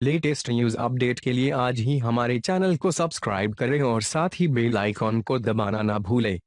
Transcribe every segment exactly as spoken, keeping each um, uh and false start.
Latest news update के लिए आज ही हमारे चैनल को सब्सक्राइब करें और साथ ही बेल आइकॉन को दबाना ना भूलें।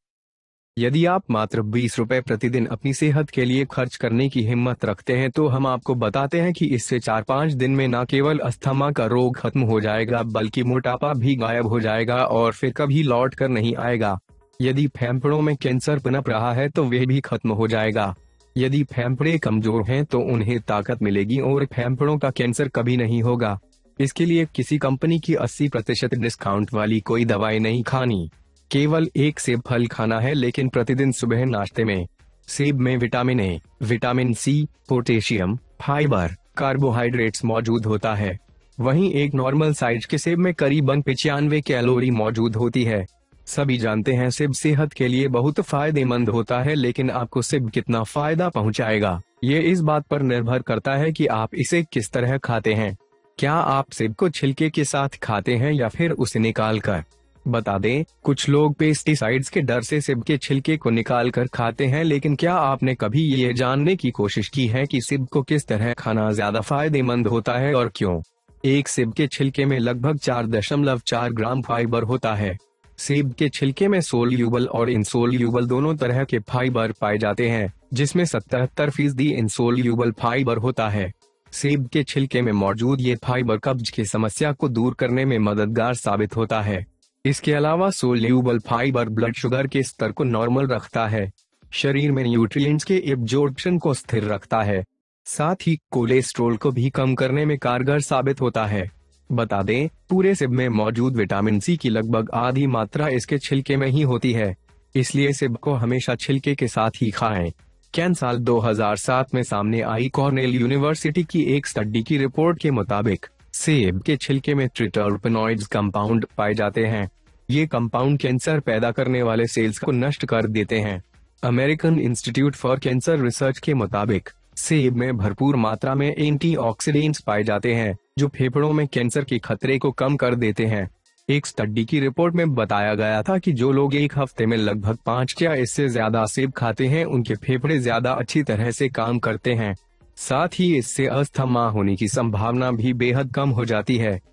यदि आप मात्र बीस रुपए प्रतिदिन अपनी सेहत के लिए खर्च करने की हिम्मत रखते हैं तो हम आपको बताते हैं कि इससे चार पाँच दिन में न केवल अस्थमा का रोग खत्म हो जाएगा बल्कि मोटापा भी गायब हो जाएगा और फिर कभी लौट कर नहीं आएगा। यदि फेफड़ों में कैंसर पनप रहा है तो वह भी खत्म हो जाएगा। यदि फेफड़े कमजोर हैं तो उन्हें ताकत मिलेगी और फेफड़ों का कैंसर कभी नहीं होगा। इसके लिए किसी कंपनी की अस्सी प्रतिशत डिस्काउंट वाली कोई दवाई नहीं खानी, केवल एक सेब फल खाना है, लेकिन प्रतिदिन सुबह नाश्ते में। सेब में vitamin A, vitamin C, potassium, fibre, carbohydrates मौजूद होता है। वहीं एक नॉर्मल साइज के सेब में करीबन पचानवे कैलोरी मौजूद होती है। सभी जानते हैं सेब सेहत के लिए बहुत फायदेमंद होता है, लेकिन आपको सेब कितना फायदा पहुंचाएगा ये इस बात पर निर्भर करता है कि आप इसे किस तरह खाते हैं। क्या आप सेब को छिलके के साथ खाते हैं या फिर उसे निकाल कर? बता दें, कुछ लोग पेस्टिसाइड्स के डर से सेब के छिलके को निकाल कर खाते हैं, लेकिन क्या आपने कभी ये जानने की कोशिश की है कि सेब को किस तरह खाना ज्यादा फायदेमंद होता है और क्यों? एक सेब के छिलके में लगभग चार दशमलव चार ग्राम फाइबर होता है। सेब के छिलके में सोल्यूबल और इंसोल्यूबल दोनों तरह के फाइबर पाए जाते हैं, जिसमें सतहत्तर फीसदी इंसोल्यूबल फाइबर होता है। सेब के छिलके में मौजूद ये फाइबर कब्ज की समस्या को दूर करने में मददगार साबित होता है। इसके अलावा सोल्यूबल फाइबर ब्लड शुगर के स्तर को नॉर्मल रखता है, शरीर में न्यूट्रिएंट्स के एब्जॉर्प्शन को स्थिर रखता है, साथ ही कोलेस्ट्रॉल को भी कम करने में कारगर साबित होता है। बता दें, पूरे सेब में मौजूद विटामिन सी की लगभग आधी मात्रा इसके छिलके में ही होती है, इसलिए सेब को हमेशा छिलके के साथ ही खाएं। कैन साल दो हज़ार सात में सामने आई कॉर्नेल यूनिवर्सिटी की एक स्टडी की रिपोर्ट के मुताबिक सेब के छिलके में ट्रिटर्पेनॉइड्स कंपाउंड पाए जाते हैं। ये कंपाउंड कैंसर पैदा करने वाले सेल्स को नष्ट कर देते हैं। American Institute for Cancer Research के मुताबिक सेब में भरपूर मात्रा में एंटीऑक्सीडेंट्स पाए जाते हैं, जो फेफड़ों में कैंसर के खतरे को कम कर देते हैं। एक स्टडी की रिपोर्ट में बताया गया था कि जो लोग एक हफ्ते में लगभग पाँच या इससे ज्यादा सेब खाते हैं, उनके फेफड़े ज्यादा अच्छी तरह से काम करते हैं। साथ ही इससे अस्थमा होने की संभावना भी बेहद कम हो जाती है।